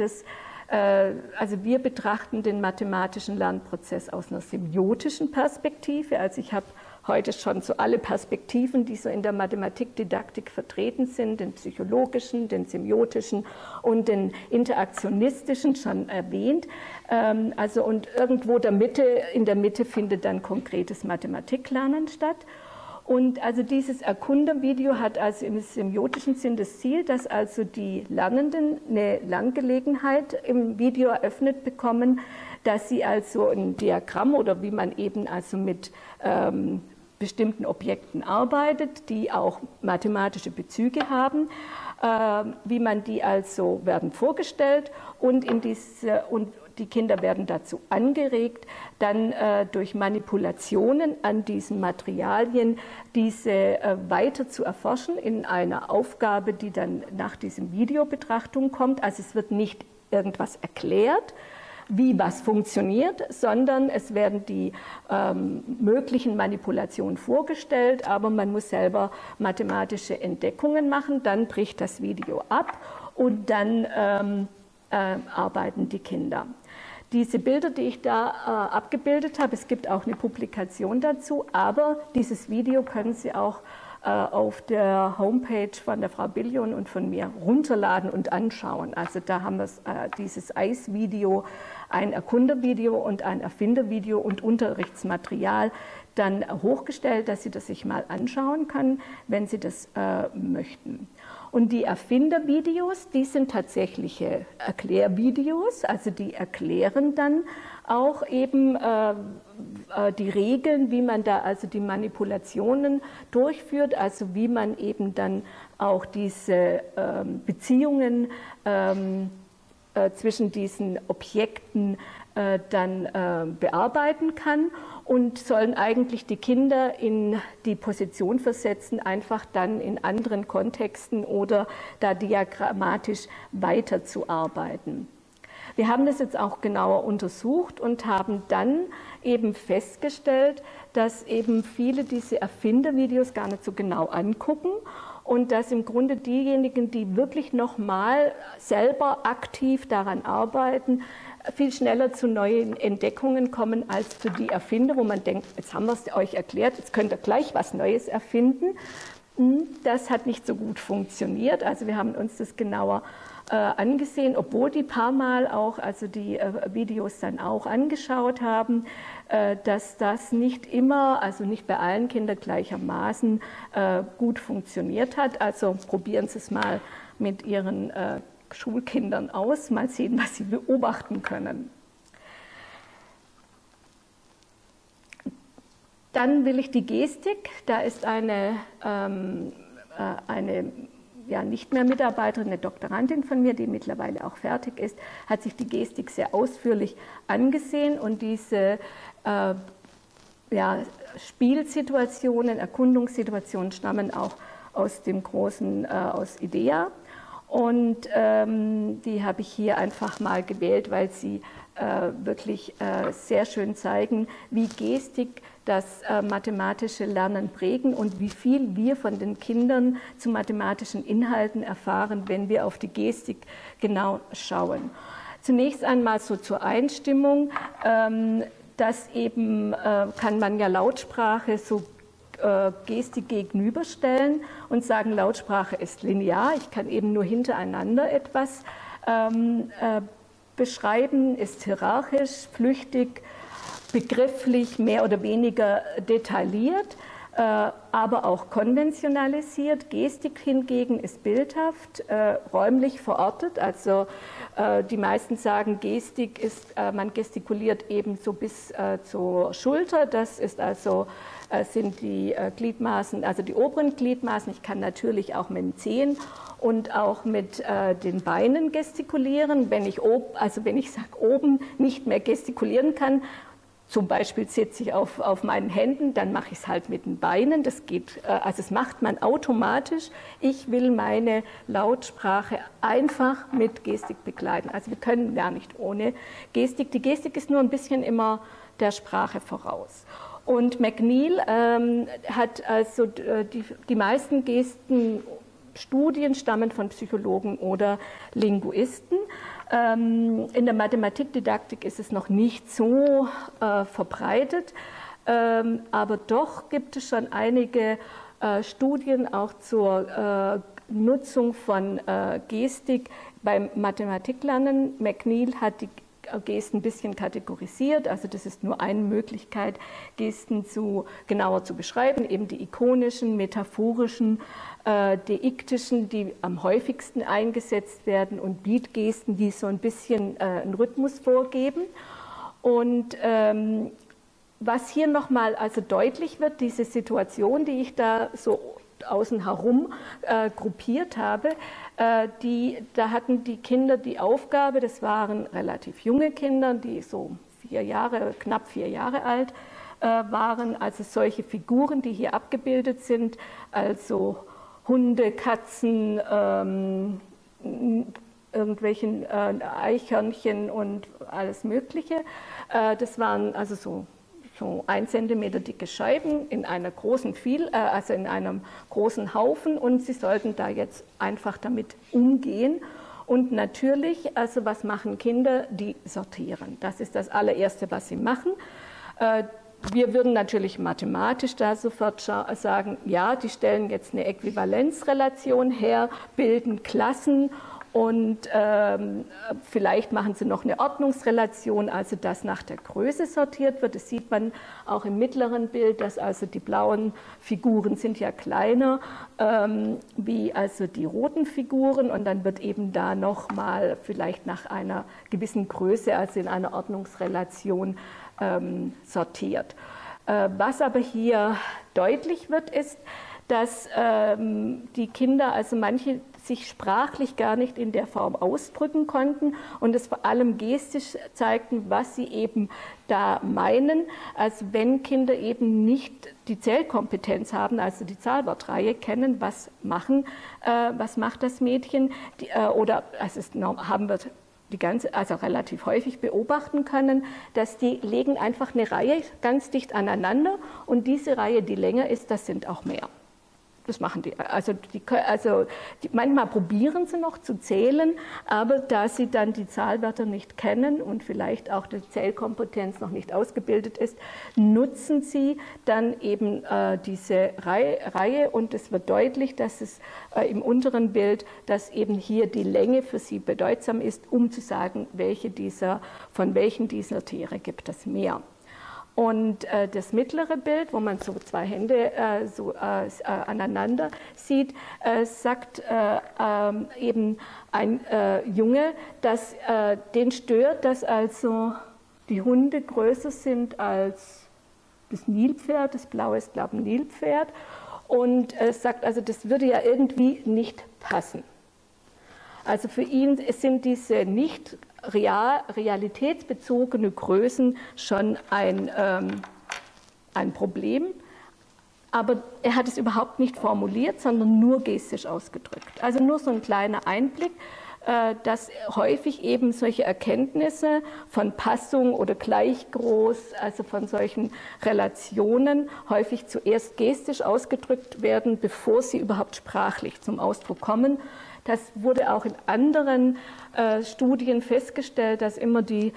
wir betrachten den mathematischen Lernprozess aus einer semiotischen Perspektive. Also ich habe heute schon so alle Perspektiven, die so in der Mathematikdidaktik vertreten sind, den psychologischen, den semiotischen und den interaktionistischen schon erwähnt. Und irgendwo in der Mitte findet dann konkretes Mathematiklernen statt. Und also dieses Erkundervideo hat also im semiotischen Sinn das Ziel, dass also die Lernenden eine Lerngelegenheit im Video eröffnet bekommen, dass sie also ein Diagramm oder wie man eben also mit bestimmten Objekten arbeitet, die auch mathematische Bezüge haben, wie man die also werden vorgestellt und die Kinder werden dazu angeregt, dann durch Manipulationen an diesen Materialien diese weiter zu erforschen in einer Aufgabe, die dann nach diesem Videobetrachtung kommt. Also es wird nicht irgendwas erklärt, wie was funktioniert, sondern es werden die möglichen Manipulationen vorgestellt, aber man muss selber mathematische Entdeckungen machen, dann bricht das Video ab und dann arbeiten die Kinder. Diese Bilder, die ich da abgebildet habe, es gibt auch eine Publikation dazu, aber dieses Video können Sie auch auf der Homepage von der Frau Billion und von mir runterladen und anschauen. Also da haben wir dieses EIS-Video, ein Erkundervideo und ein Erfindervideo und Unterrichtsmaterial dann hochgestellt, dass Sie das sich mal anschauen können, wenn Sie das möchten. Und die Erfindervideos, die sind tatsächliche Erklärvideos, also die erklären dann auch eben die Regeln, wie man da also die Manipulationen durchführt, also wie man eben dann auch diese Beziehungen zwischen diesen Objekten dann bearbeiten kann, und sollen eigentlich die Kinder in die Position versetzen, einfach dann in anderen Kontexten oder da diagrammatisch weiterzuarbeiten. Wir haben das jetzt auch genauer untersucht und haben dann eben festgestellt, dass eben viele diese Erfindervideos gar nicht so genau angucken und dass im Grunde diejenigen, die wirklich nochmal selber aktiv daran arbeiten, viel schneller zu neuen Entdeckungen kommen als für die Erfinder, wo man denkt, jetzt haben wir es euch erklärt, jetzt könnt ihr gleich was Neues erfinden. Das hat nicht so gut funktioniert. Also wir haben uns das genauer angesehen, obwohl die paar Mal auch, also die Videos dann auch angeschaut haben, dass das nicht immer, also nicht bei allen Kindern gleichermaßen gut funktioniert hat. Also probieren Sie es mal mit Ihren Schulkindern aus, mal sehen, was Sie beobachten können. Dann will ich die Gestik, da ist eine ja, nicht mehr Mitarbeiterin, eine Doktorandin von mir, die mittlerweile auch fertig ist, hat sich die Gestik sehr ausführlich angesehen und diese ja, Spielsituationen, Erkundungssituationen stammen auch aus dem großen, aus IDEA. Und die habe ich hier einfach mal gewählt, weil sie wirklich sehr schön zeigen, wie Gestik das mathematische Lernen prägen und wie viel wir von den Kindern zu mathematischen Inhalten erfahren, wenn wir auf die Gestik genau schauen. Zunächst einmal so zur Einstimmung, dass eben kann man ja Lautsprache so Gestik gegenüberstellen und sagen, Lautsprache ist linear, ich kann eben nur hintereinander etwas beschreiben, ist hierarchisch, flüchtig, begrifflich, mehr oder weniger detailliert, aber auch konventionalisiert. Gestik hingegen ist bildhaft, räumlich verortet, also die meisten sagen, Gestik ist, man gestikuliert eben so bis zur Schulter, das ist also sind die Gliedmaßen, also die oberen Gliedmaßen. Ich kann natürlich auch mit den Zehen und auch mit den Beinen gestikulieren. Wenn ich sage, oben nicht mehr gestikulieren kann, zum Beispiel sitze ich auf meinen Händen, dann mache ich es halt mit den Beinen. Das geht, also das macht man automatisch. Ich will meine Lautsprache einfach mit Gestik begleiten. Also wir können gar nicht ohne Gestik. Die Gestik ist nur ein bisschen immer der Sprache voraus. Und McNeil hat also die meisten Gestenstudien stammen von Psychologen oder Linguisten. In der Mathematikdidaktik ist es noch nicht so verbreitet, aber doch gibt es schon einige Studien auch zur Nutzung von Gestik beim Mathematiklernen. McNeil hat die Gesten ein bisschen kategorisiert, also das ist nur eine Möglichkeit, Gesten genauer zu beschreiben, eben die ikonischen, metaphorischen, deiktischen, die am häufigsten eingesetzt werden und Beatgesten, die so ein bisschen einen Rhythmus vorgeben. Und was hier nochmal also deutlich wird, diese Situation, die ich da so außen herum gruppiert habe, da hatten die Kinder die Aufgabe, das waren relativ junge Kinder, die so knapp 4 Jahre alt waren, also solche Figuren, die hier abgebildet sind, also Hunde, Katzen, irgendwelchen Eichhörnchen und alles Mögliche. Das waren also so 1 Zentimeter dicke Scheiben in einer großen also in einem großen Haufen, und sie sollten da jetzt einfach damit umgehen. Und natürlich, also was machen Kinder? Die sortieren. Das ist das allererste, was sie machen. Wir würden natürlich mathematisch da sofort sagen, ja, die stellen jetzt eine Äquivalenzrelation her, bilden Klassen und vielleicht machen sie noch eine Ordnungsrelation, also dass nach der Größe sortiert wird. Das sieht man auch im mittleren Bild, dass also die blauen Figuren sind ja kleiner wie also die roten Figuren, und dann wird eben da nochmal vielleicht nach einer gewissen Größe, also in einer Ordnungsrelation sortiert. Was aber hier deutlich wird, ist, dass die Kinder, also manche, sich sprachlich gar nicht in der Form ausdrücken konnten und es vor allem gestisch zeigten, was sie eben da meinen. Also wenn Kinder eben nicht die Zählkompetenz haben, also die Zahlwortreihe kennen, was macht das Mädchen, oder also haben wir also relativ häufig beobachten können, dass die legen einfach eine Reihe ganz dicht aneinander und diese Reihe, die länger ist, das sind auch mehr. Das machen die. Manchmal probieren sie noch zu zählen, aber da sie dann die Zahlwörter nicht kennen und vielleicht auch die Zählkompetenz noch nicht ausgebildet ist, nutzen sie dann eben diese Reihe und es wird deutlich, dass es im unteren Bild, dass eben hier die Länge für sie bedeutsam ist, um zu sagen, von welchen dieser Tiere gibt es mehr. Und das mittlere Bild, wo man so zwei Hände aneinander sieht, sagt eben ein Junge, dass den stört, dass also die Hunde größer sind als das Nilpferd, das blaue ist, glaube ich, ein Nilpferd. Und sagt, also das würde ja irgendwie nicht passen. Also für ihn sind diese nicht realitätsbezogene Größen schon ein Problem, aber er hat es überhaupt nicht formuliert, sondern nur gestisch ausgedrückt. Also nur so ein kleiner Einblick, dass häufig eben solche Erkenntnisse von Passung oder gleich groß, also von solchen Relationen, häufig zuerst gestisch ausgedrückt werden, bevor sie überhaupt sprachlich zum Ausdruck kommen. Das wurde auch in anderen Studien festgestellt, dass immer der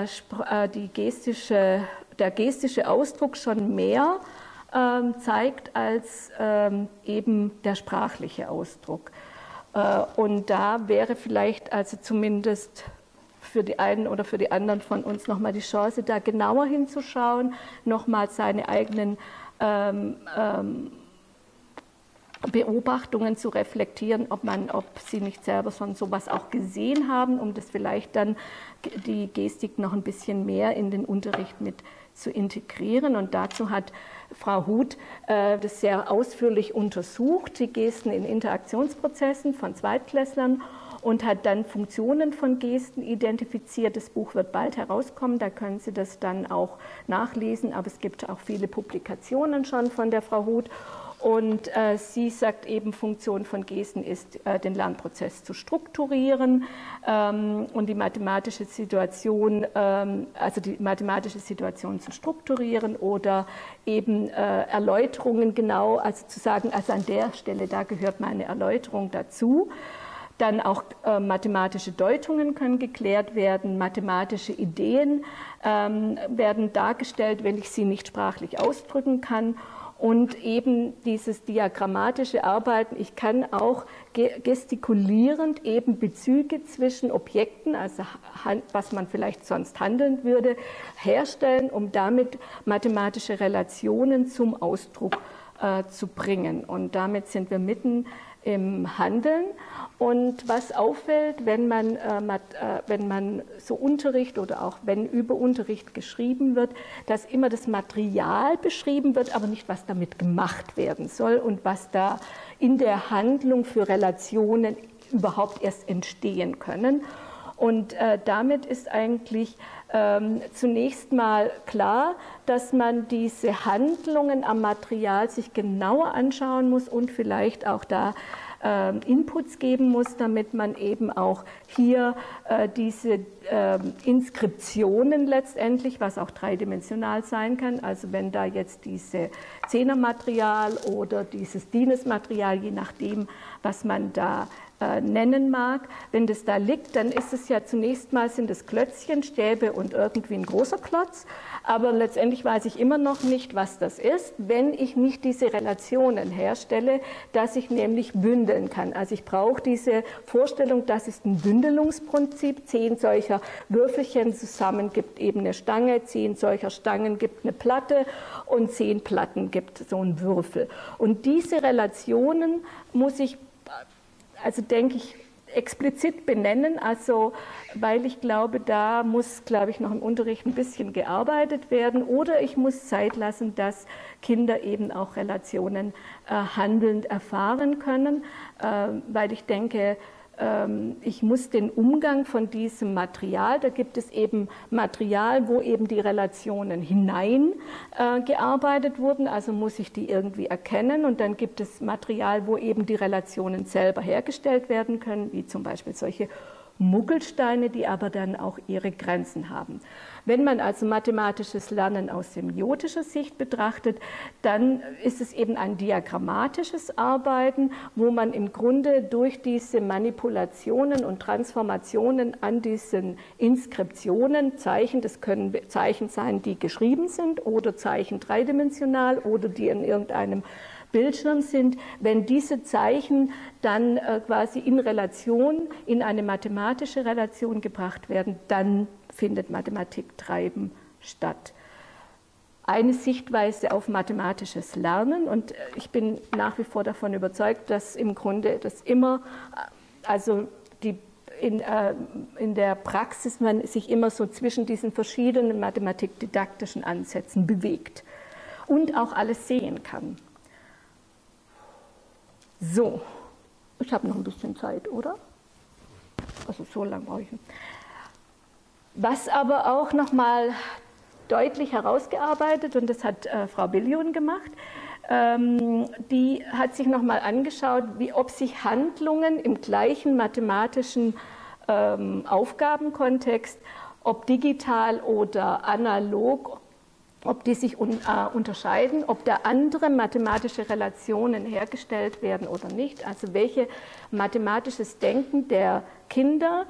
gestische Ausdruck schon mehr zeigt als eben der sprachliche Ausdruck. Und da wäre vielleicht also zumindest für die einen oder für die anderen von uns nochmal die Chance, da genauer hinzuschauen, nochmal seine eigenen Beobachtungen zu reflektieren, ob sie nicht selber schon sowas auch gesehen haben, um das vielleicht dann die Gestik noch ein bisschen mehr in den Unterricht mit zu integrieren. Und dazu hat Frau Huth das sehr ausführlich untersucht, die Gesten in Interaktionsprozessen von Zweitklässlern und hat dann Funktionen von Gesten identifiziert. Das Buch wird bald herauskommen, da können Sie das dann auch nachlesen, aber es gibt auch viele Publikationen schon von der Frau Huth. Und sie sagt eben, Funktion von Gesten ist, den Lernprozess zu strukturieren und die mathematische Situation, zu strukturieren oder eben Erläuterungen genau, also zu sagen, also an der Stelle, da gehört meine Erläuterung dazu. Dann auch mathematische Deutungen können geklärt werden, mathematische Ideen werden dargestellt, wenn ich sie nicht sprachlich ausdrücken kann. Und eben dieses diagrammatische Arbeiten, ich kann auch gestikulierend eben Bezüge zwischen Objekten, also was man vielleicht sonst handeln würde, herstellen, um damit mathematische Relationen zum Ausdruck zu bringen. Und damit sind wir mitten im Handeln. Und was auffällt, wenn man so Unterricht oder auch wenn über Unterricht geschrieben wird, dass immer das Material beschrieben wird, aber nicht, was damit gemacht werden soll und was da in der Handlung für Relationen überhaupt erst entstehen können. Und damit ist eigentlich zunächst mal klar, dass man diese Handlungen am Material sich genauer anschauen muss und vielleicht auch da Inputs geben muss, damit man eben auch hier diese Inskriptionen letztendlich, was auch dreidimensional sein kann, also wenn da jetzt diese Zehnermaterial oder dieses Dienesmaterial, je nachdem, was man da nennen mag. Wenn das da liegt, dann ist es ja zunächst mal, sind es Klötzchen, Stäbe und irgendwie ein großer Klotz, aber letztendlich weiß ich immer noch nicht, was das ist, wenn ich nicht diese Relationen herstelle, dass ich nämlich bündeln kann. Also ich brauche diese Vorstellung, das ist ein Bündelungsprinzip, 10 solcher Würfelchen zusammen gibt eben eine Stange, 10 solcher Stangen gibt eine Platte und 10 Platten gibt so einen Würfel. Und diese Relationen muss ich, also denke ich, explizit benennen, also weil ich glaube, da muss, glaube ich, noch im Unterricht ein bisschen gearbeitet werden oder ich muss Zeit lassen, dass Kinder eben auch Relationen handelnd erfahren können, weil ich denke, ich muss den Umgang von diesem Material, da gibt es eben Material, wo eben die Relationen hineingearbeitet wurden, also muss ich die irgendwie erkennen und dann gibt es Material, wo eben die Relationen selber hergestellt werden können, wie zum Beispiel solche Muggelsteine, die aber dann auch ihre Grenzen haben. Wenn man also mathematisches Lernen aus semiotischer Sicht betrachtet, dann ist es eben ein diagrammatisches Arbeiten, wo man im Grunde durch diese Manipulationen und Transformationen an diesen Inskriptionen, Zeichen, das können Zeichen sein, die geschrieben sind oder Zeichen dreidimensional oder die in irgendeinem Bildschirm sind, wenn diese Zeichen dann quasi in Relation, in eine mathematische Relation gebracht werden, dann findet Mathematiktreiben statt. Eine Sichtweise auf mathematisches Lernen, und ich bin nach wie vor davon überzeugt, dass im Grunde das immer, also in der Praxis man sich immer so zwischen diesen verschiedenen mathematikdidaktischen Ansätzen bewegt und auch alles sehen kann. So, ich habe noch ein bisschen Zeit, oder? Also so lange brauche ich nicht. Was aber auch noch mal deutlich herausgearbeitet, und das hat Frau Billion gemacht, die hat sich noch mal angeschaut, ob sich Handlungen im gleichen mathematischen Aufgabenkontext, ob digital oder analog, ob die sich unterscheiden, ob da andere mathematische Relationen hergestellt werden oder nicht, also welche mathematisches Denken der Kinder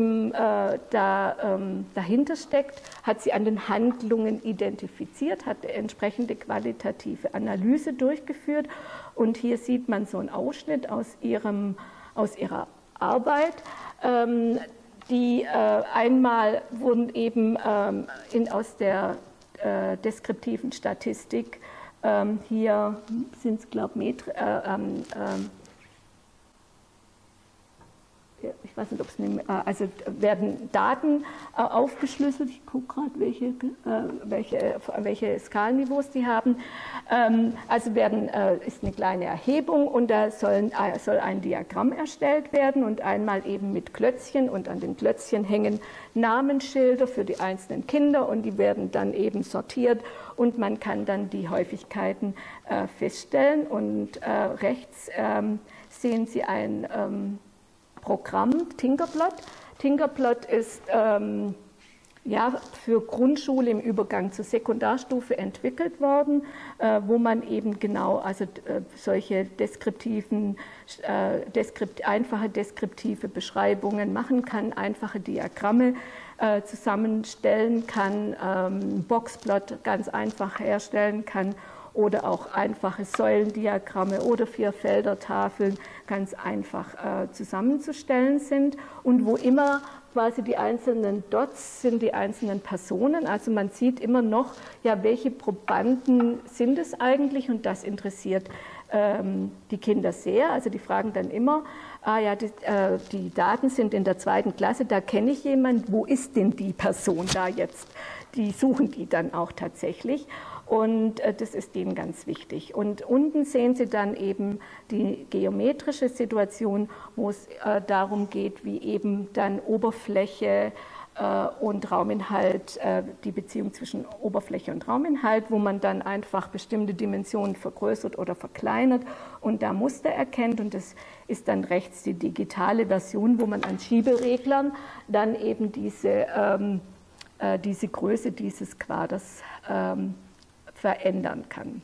dahinter steckt, hat sie an den Handlungen identifiziert, hat entsprechende qualitative Analyse durchgeführt, und hier sieht man so einen Ausschnitt aus ihrer Arbeit. Einmal wurden eben aus der deskriptiven Statistik, hier sind es, glaube ich, ich weiß nicht, ob es also werden Daten aufgeschlüsselt. Ich gucke gerade, welche Skalenniveaus die haben. Also ist eine kleine Erhebung, und da soll ein Diagramm erstellt werden, und einmal eben mit Klötzchen, und an den Klötzchen hängen Namensschilder für die einzelnen Kinder, und die werden dann eben sortiert, und man kann dann die Häufigkeiten feststellen. Und rechts sehen Sie ein Programm, Tinkerplot. Tinkerplot ist für Grundschule im Übergang zur Sekundarstufe entwickelt worden, wo man eben genau solche einfache deskriptive Beschreibungen machen kann, einfache Diagramme zusammenstellen kann, Boxplot ganz einfach herstellen kann, oder auch einfache Säulendiagramme oder Vierfeldertafeln ganz einfach zusammenzustellen sind, und wo immer quasi die einzelnen Dots sind die einzelnen Personen, also man sieht immer noch, ja, welche Probanden sind es eigentlich, und das interessiert die Kinder sehr, also die fragen dann immer, die Daten sind in der 2. Klasse, da kenne ich jemanden, wo ist denn die Person da jetzt? Die suchen die dann auch tatsächlich. Und das ist denen ganz wichtig. Und unten sehen Sie dann eben die geometrische Situation, wo es darum geht, wie eben dann Oberfläche und Rauminhalt, die Beziehung zwischen Oberfläche und Rauminhalt, wo man dann einfach bestimmte Dimensionen vergrößert oder verkleinert und da Muster erkennt. Und das ist dann rechts die digitale Version, wo man an Schiebereglern dann eben diese Größe dieses Quaders verändern kann.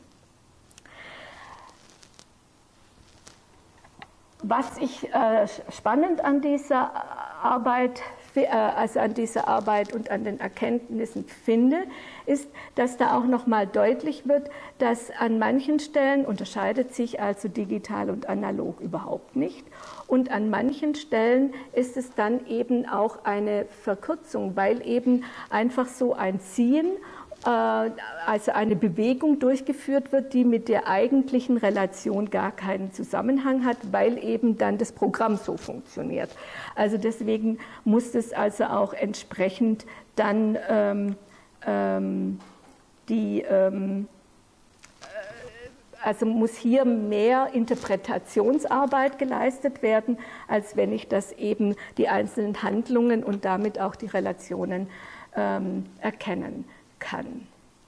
Was ich spannend an dieser Arbeit, und an den Erkenntnissen finde, ist, dass da auch noch mal deutlich wird, dass an manchen Stellen unterscheidet sich also digital und analog überhaupt nicht, und an manchen Stellen ist es dann eben auch eine Verkürzung, weil eben einfach so ein Ziehen, also eine Bewegung durchgeführt wird, die mit der eigentlichen Relation gar keinen Zusammenhang hat, weil eben dann das Programm so funktioniert. Also deswegen muss es also auch entsprechend dann also muss hier mehr Interpretationsarbeit geleistet werden, als wenn ich das eben die einzelnen Handlungen und damit auch die Relationen erkennen kann.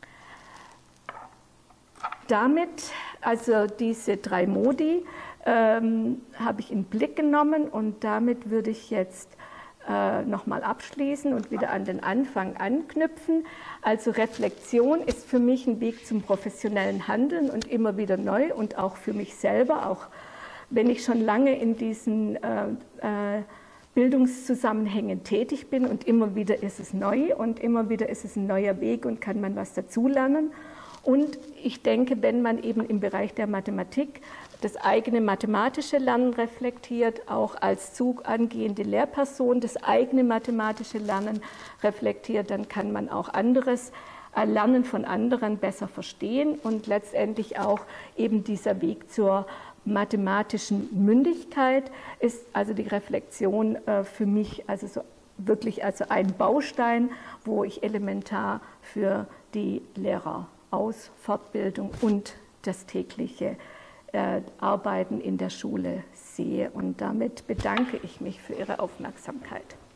Damit, also diese 3 Modi, habe ich in den Blick genommen, und damit würde ich jetzt nochmal abschließen und wieder an den Anfang anknüpfen. Also Reflexion ist für mich ein Weg zum professionellen Handeln und immer wieder neu und auch für mich selber, auch wenn ich schon lange in diesen Bildungszusammenhängen tätig bin und immer wieder ist es neu und immer wieder ist es ein neuer Weg und kann man was dazulernen. Und ich denke, wenn man eben im Bereich der Mathematik das eigene mathematische Lernen reflektiert, auch als angehende Lehrperson das eigene mathematische Lernen reflektiert, dann kann man auch anderes Lernen von anderen besser verstehen und letztendlich auch eben dieser Weg zur mathematischen Mündigkeit ist also die Reflexion für mich also so wirklich also ein Baustein, wo ich elementar für die Lehreraus-, Fortbildung und das tägliche Arbeiten in der Schule sehe. Und damit bedanke ich mich für Ihre Aufmerksamkeit.